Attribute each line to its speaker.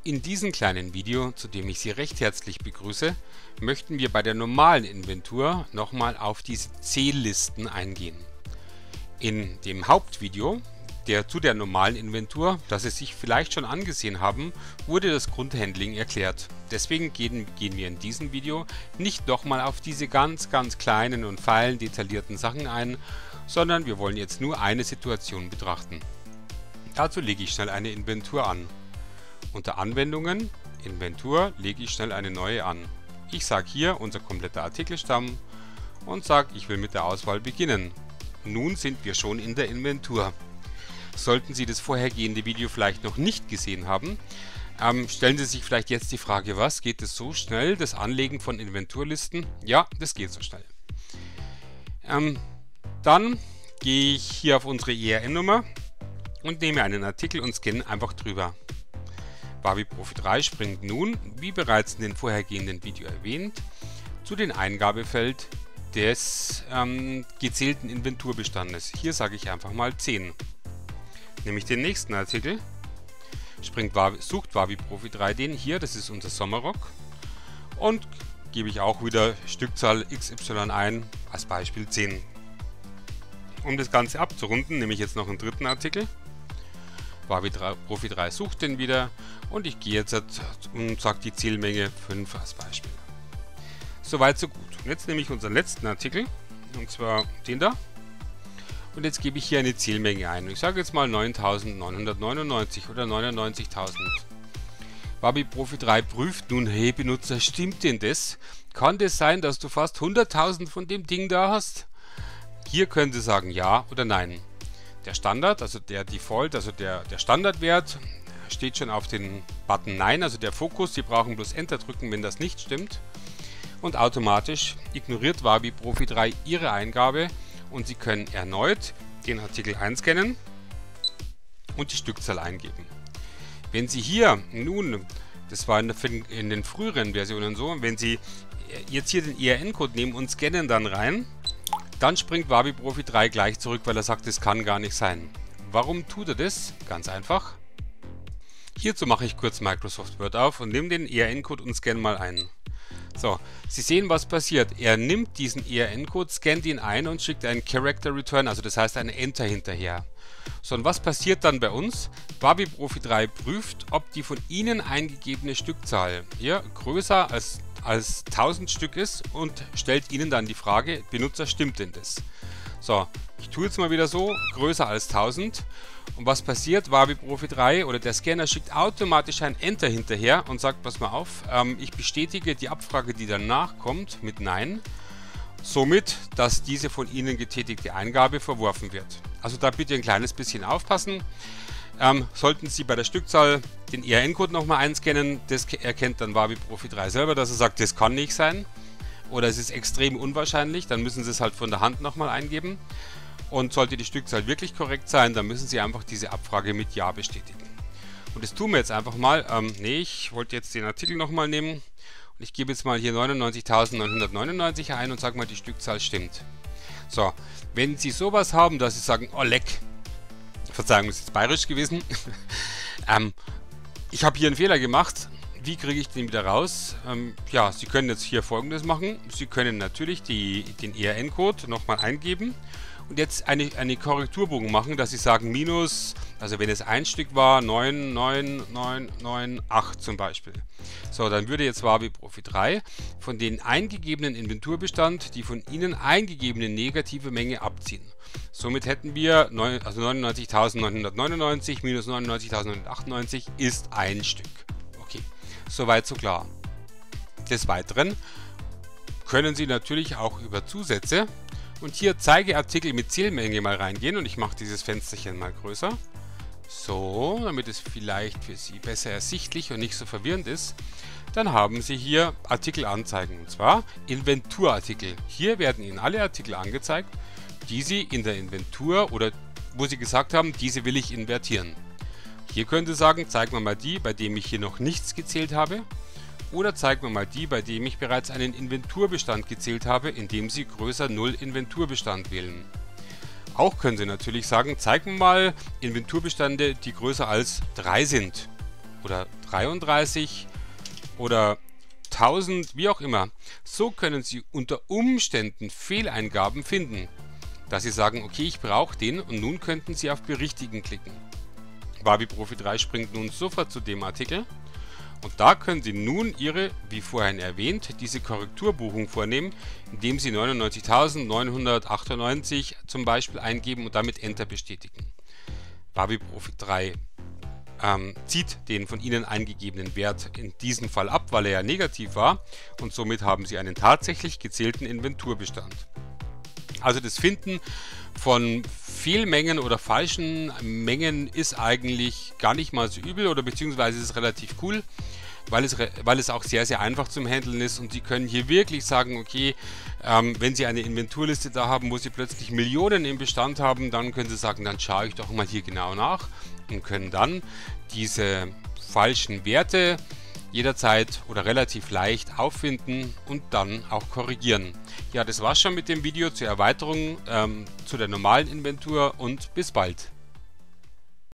Speaker 1: In diesem kleinen Video, zu dem ich Sie recht herzlich begrüße, möchten wir bei der normalen Inventur nochmal auf diese Zähllisten eingehen. In dem Hauptvideo, zu der normalen Inventur, das Sie sich vielleicht schon angesehen haben, wurde das Grundhandling erklärt. Deswegen gehen wir in diesem Video nicht nochmal auf diese ganz kleinen und feinen detaillierten Sachen ein, sondern wir wollen jetzt nur eine Situation betrachten. Dazu lege ich schnell eine Inventur an. Unter Anwendungen, Inventur, lege ich schnell eine neue an. Ich sage hier unser kompletter Artikelstamm und sage, ich will mit der Auswahl beginnen. Nun sind wir schon in der Inventur. Sollten Sie das vorhergehende Video vielleicht noch nicht gesehen haben, stellen Sie sich vielleicht jetzt die Frage, was, geht es so schnell, das Anlegen von Inventurlisten? Ja, das geht so schnell. Dann gehe ich hier auf unsere ERN-Nummer und nehme einen Artikel und scanne einfach drüber. Wavi Profi 3 springt nun, wie bereits in dem vorhergehenden Video erwähnt, zu dem Eingabefeld des gezählten Inventurbestandes. Hier sage ich einfach mal 10. Nehme ich den nächsten Artikel, sucht Wavi Profi 3 den hier, das ist unser Sommerrock, und gebe ich auch wieder Stückzahl XY ein, als Beispiel 10. Um das Ganze abzurunden, nehme ich jetzt noch einen dritten Artikel. Wavi Profi 3 sucht den wieder und ich gehe jetzt und sage die Zielmenge 5 als Beispiel. Soweit so gut. Und jetzt nehme ich unseren letzten Artikel, und zwar den da, und jetzt gebe ich hier eine Zielmenge ein. Ich sage jetzt mal 9.999 oder 99.000. Wavi Profi 3 prüft nun, hey Benutzer, stimmt denn das? Kann das sein, dass du fast 100.000 von dem Ding da hast? Hier können Sie sagen ja oder nein. Der Standard, also der Default, also der Standardwert, steht schon auf den Button Nein, also der Fokus. Sie brauchen bloß Enter drücken, wenn das nicht stimmt. Und automatisch ignoriert Wavi Profi 3 Ihre Eingabe und Sie können erneut den Artikel einscannen und die Stückzahl eingeben. Wenn Sie hier nun, das war in den früheren Versionen so, wenn Sie jetzt hier den ERN-Code nehmen und scannen dann rein, dann springt Wavi Profi 3 gleich zurück, weil er sagt, das kann gar nicht sein. Warum tut er das? Ganz einfach. Hierzu mache ich kurz Microsoft Word auf und nehme den ERN-Code und scanne mal ein. So, Sie sehen, was passiert. Er nimmt diesen ERN-Code, scannt ihn ein und schickt einen Character Return, also das heißt ein Enter hinterher. So, und was passiert dann bei uns? Wavi Profi 3 prüft, ob die von Ihnen eingegebene Stückzahl hier größer als 1000 Stück ist und stellt Ihnen dann die Frage, Benutzer, stimmt denn das? So, ich tue jetzt mal wieder so, größer als 1000. Und was passiert? Wavi Profi 3 oder der Scanner schickt automatisch ein Enter hinterher und sagt, pass mal auf, ich bestätige die Abfrage, die danach kommt, mit Nein. Somit, dass diese von Ihnen getätigte Eingabe verworfen wird. Also da bitte ein kleines bisschen aufpassen. Sollten Sie bei der Stückzahl den ERN-Code nochmal einscannen, das erkennt dann Wavi Profi 3 selber, dass er sagt, das kann nicht sein oder es ist extrem unwahrscheinlich, dann müssen Sie es halt von der Hand nochmal eingeben. Und sollte die Stückzahl wirklich korrekt sein, dann müssen Sie einfach diese Abfrage mit Ja bestätigen. Und das tun wir jetzt einfach mal. Ich wollte jetzt den Artikel nochmal nehmen und ich gebe jetzt mal hier 99.999 ein und sage mal, die Stückzahl stimmt. So, wenn Sie sowas haben, dass Sie sagen, oh leck, Verzeihung, das ist jetzt bayerisch gewesen, ich habe hier einen Fehler gemacht, wie kriege ich den wieder raus? Ja, Sie können jetzt hier Folgendes machen. Sie können natürlich den ERN-Code nochmal eingeben und jetzt eine Korrekturbogen machen, dass Sie sagen minus, also wenn es ein Stück war, 99998 zum Beispiel. So, dann würde jetzt Wavi Profi 3 von den eingegebenen Inventurbestand die von Ihnen eingegebene negative Menge abziehen. Somit hätten wir 99.999 minus 99.998 ist ein Stück. Okay, soweit so klar. Des Weiteren können Sie natürlich auch über Zusätze und hier Zeigeartikel mit Zählmenge mal reingehen und ich mache dieses Fensterchen mal größer. So, damit es vielleicht für Sie besser ersichtlich und nicht so verwirrend ist. Dann haben Sie hier Artikel anzeigen, und zwar Inventurartikel. Hier werden Ihnen alle Artikel angezeigt, die Sie in der Inventur oder wo Sie gesagt haben, diese will ich invertieren. Hier können Sie sagen, zeig mir mal die, bei dem ich hier noch nichts gezählt habe. Oder zeig mir mal die, bei dem ich bereits einen Inventurbestand gezählt habe, indem Sie größer 0 Inventurbestand wählen. Auch können Sie natürlich sagen, zeig mir mal Inventurbestände, die größer als 3 sind. oder 33 oder 1000, wie auch immer. So können Sie unter Umständen Fehleingaben finden, dass Sie sagen, okay, ich brauche den, und nun könnten Sie auf Berichtigen klicken. Wavi Profi 3 springt nun sofort zu dem Artikel und da können Sie nun Ihre, wie vorhin erwähnt, diese Korrekturbuchung vornehmen, indem Sie 99.998 zum Beispiel eingeben und damit Enter bestätigen. Wavi Profi 3 zieht den von Ihnen eingegebenen Wert in diesem Fall ab, weil er ja negativ war, und somit haben Sie einen tatsächlich gezählten Inventurbestand. Also das Finden von Fehlmengen oder falschen Mengen ist eigentlich gar nicht mal so übel, oder beziehungsweise ist es relativ cool, weil es auch sehr, sehr einfach zum Handeln ist, und Sie können hier wirklich sagen, okay, wenn Sie eine Inventurliste da haben, wo Sie plötzlich Millionen im Bestand haben, dann können Sie sagen, dann schaue ich doch mal hier genau nach, und können dann diese falschen Werte jederzeit oder relativ leicht auffinden und dann auch korrigieren. Ja, das war's schon mit dem Video zur Erweiterung zu der normalen Inventur, und bis bald.